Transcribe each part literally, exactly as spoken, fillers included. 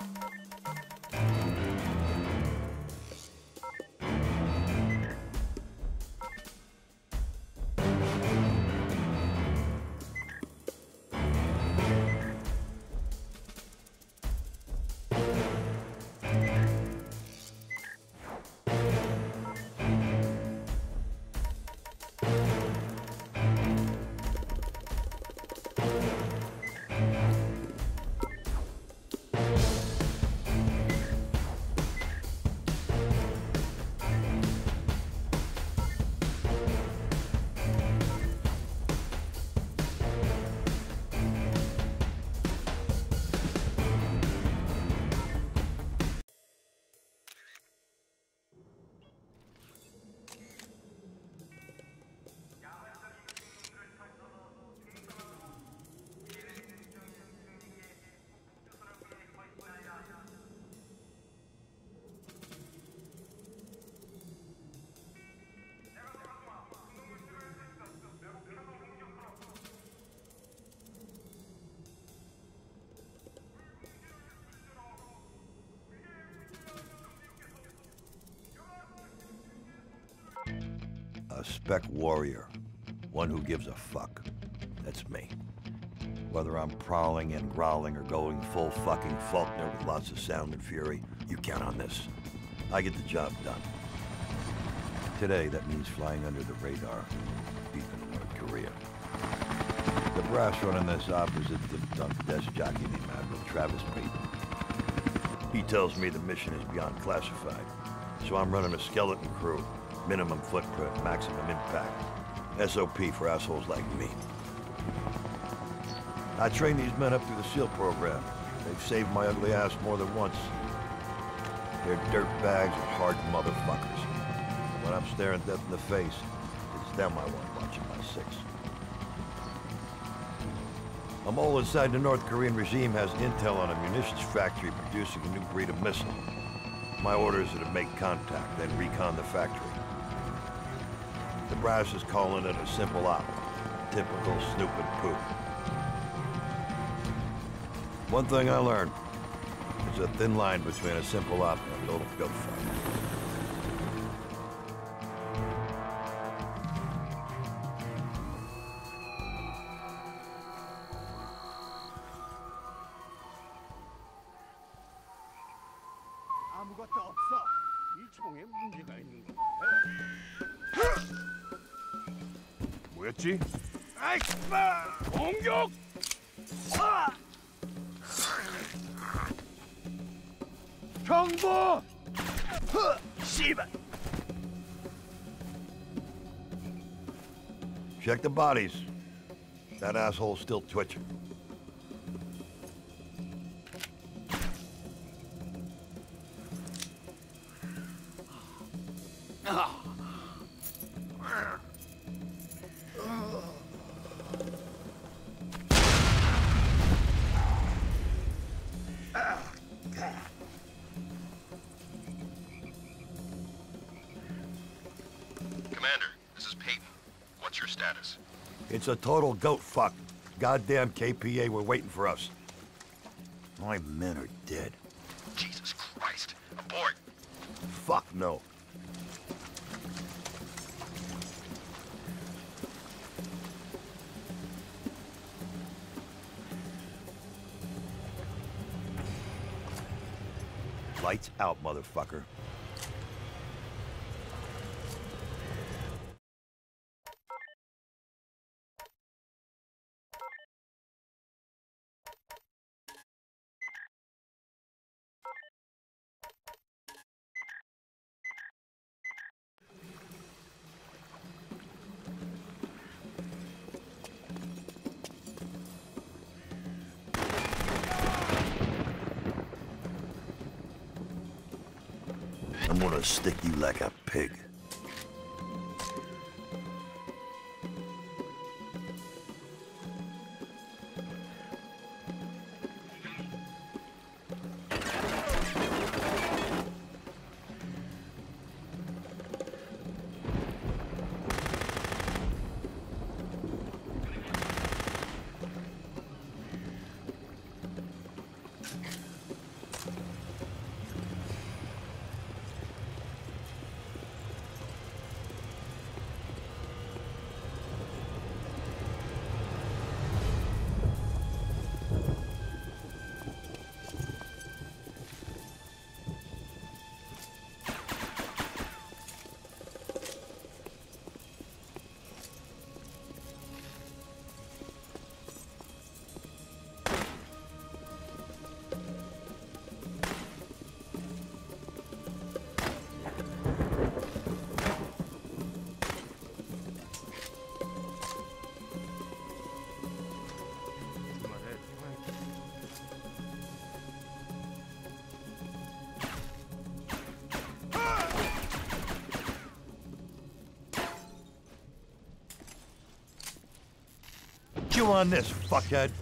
A spec warrior. One who gives a fuck. That's me. Whether I'm prowling and growling or going full fucking Faulkner with lots of sound and fury, you count on this. I get the job done. Today, that means flying under the radar, deep in North Korea. The brass running this op is a dip-dunk desk jockey named Admiral Travis Payton. He tells me the mission is beyond classified, so I'm running a skeleton crew. Minimum footprint, maximum impact. S O P for assholes like me. I trained these men up through the SEAL program. They've saved my ugly ass more than once. They're dirtbags and hard motherfuckers. When I'm staring death in the face, it's them I want watching my six. A mole inside the North Korean regime has intel on a munitions factory producing a new breed of missile. My orders are to make contact, then recon the factory. The brass is calling it a simple op. Typical snoop and poop. One thing I learned, there's a thin line between a simple op and a total goat fight. 아무것도 없어. 이 총에 문제가 있는 거. 뭐였지? 아이, 공격! 아! 경보! 씨발! Check the bodies. That asshole's still twitching. Commander, this is Payton. What's your status? It's a total goat fuck. Goddamn K P A were waiting for us. My men are dead. Jesus Christ. Abort! Fuck no. Lights out, motherfucker. I'm gonna stick you like a pig. on this, fuckhead.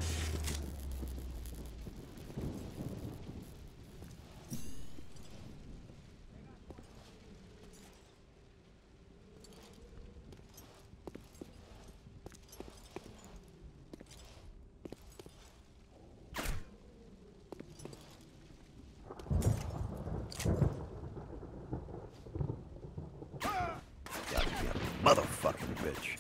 Motherfucking bitch.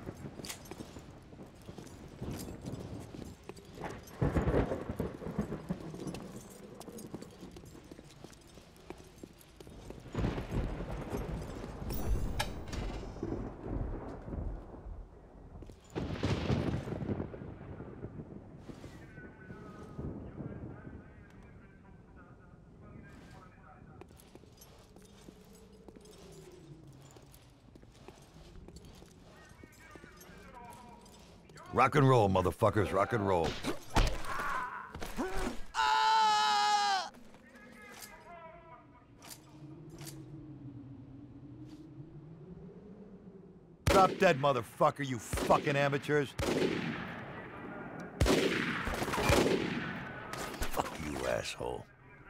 Rock and roll, motherfuckers, rock and roll. Drop dead, motherfucker, you fucking amateurs. Fuck you, asshole.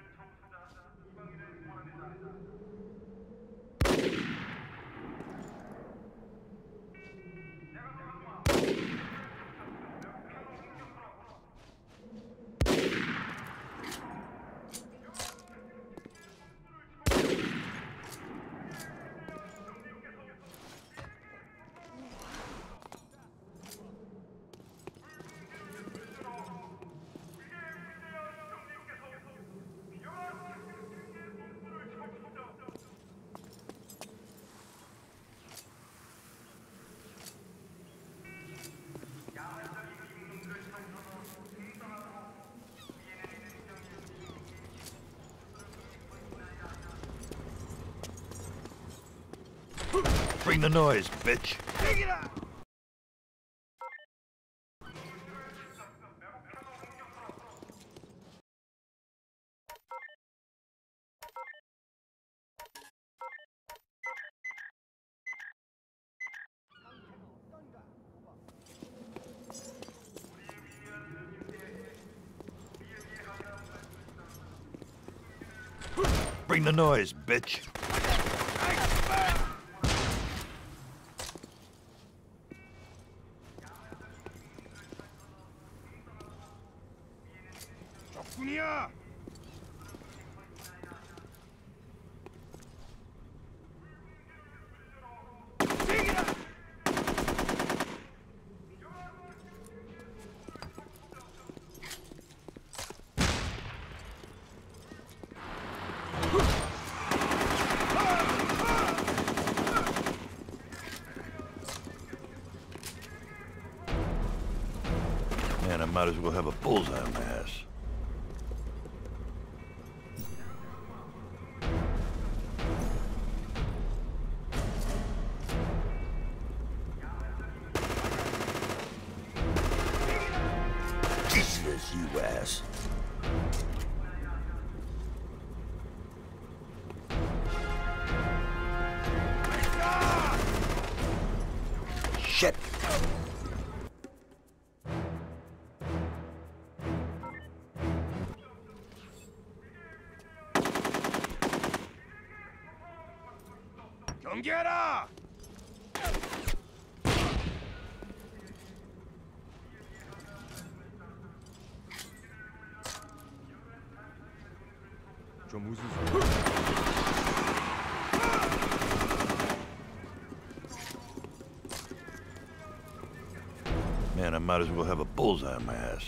Bring the noise, bitch. Take it out! Bring the noise, bitch. 적군이야! Take it out! Man, I might as well have a bullseye on my ass. Jesus, you ass. Shit. 경계하라! 저 무슨 소리? Man, I might as well have a bullseye on my ass.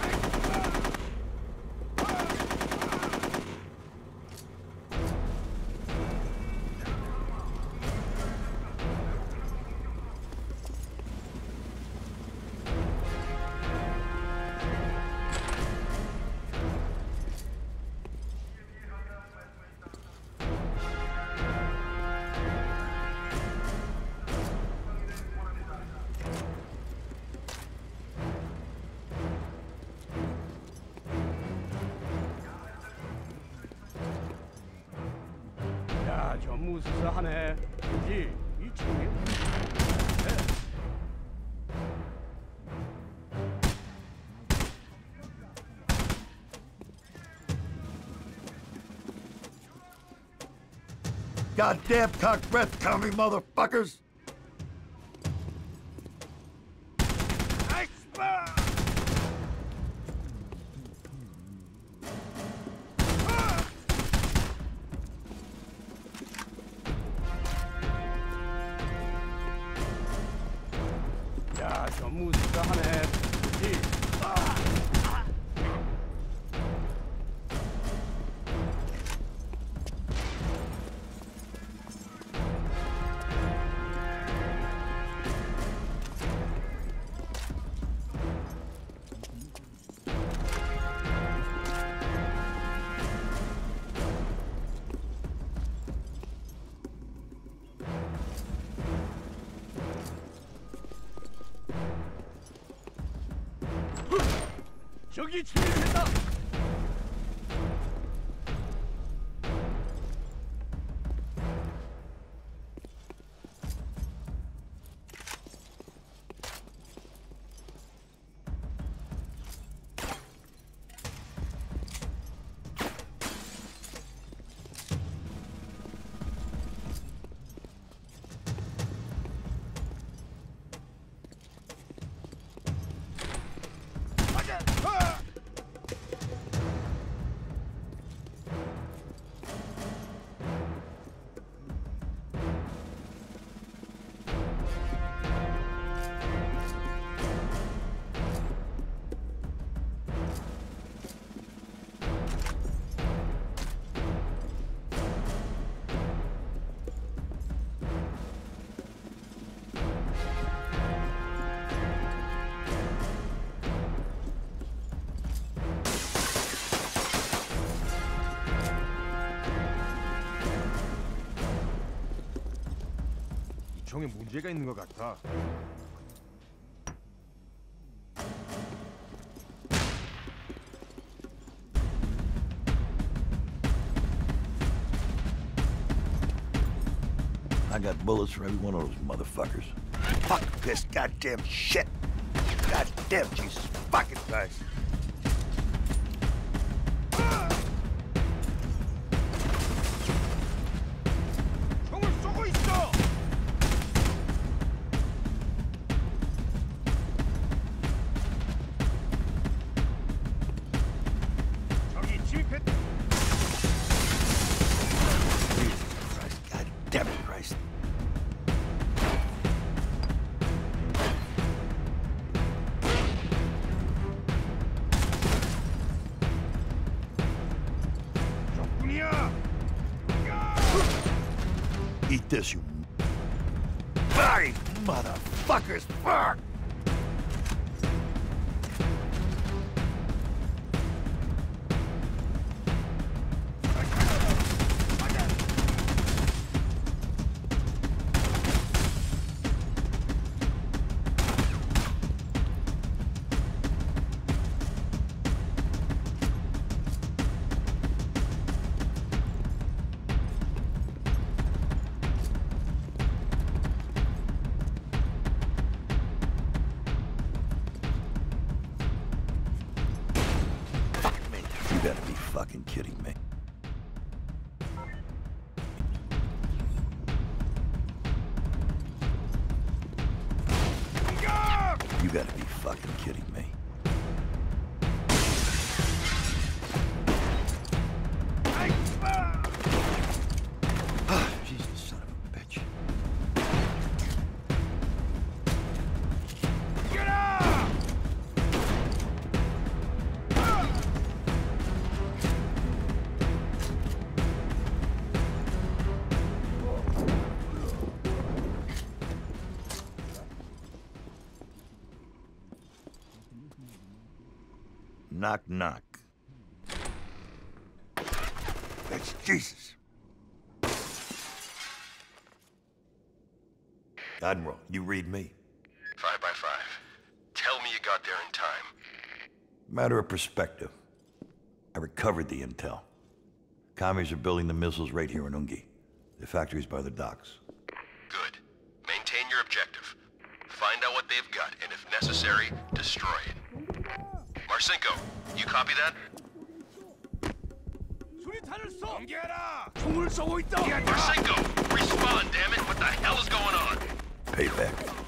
야, 전무수수하네. 여기 이 총이 네. goddamn cock breath commie motherfuckers! 야, 저 무스가 하네. 그치? 저기 침입했다. 총에 문제가 있는 것 같아. I got bullets for every one of those motherfuckers. Fuck this goddamn shit! Goddamn Jesus fucking Christ! 총을 쏘고 있어. 저기 침입했다. Jesus Christ! God damn it, Christ! 적군이야. Eat this, you body motherfuckers! Fuck! You gotta be fucking kidding me. You gotta be fucking kidding me. Jesus, son of a bitch. Get up! Knock, knock. That's Jesus. Admiral, you read me. Five by five. Tell me you got there in time. Matter of perspective. I recovered the intel. Commies are building the missiles right here in Ungi. The factory's by the docks. Good. Maintain your objective. Find out what they've got, and if necessary, destroy it. Marcinko, you copy that? 수리탄 수류탄을 쏘! 경계하라! 총을 쏘고 있다! Marsenko, respond, damn it! What the hell is going on? Payback.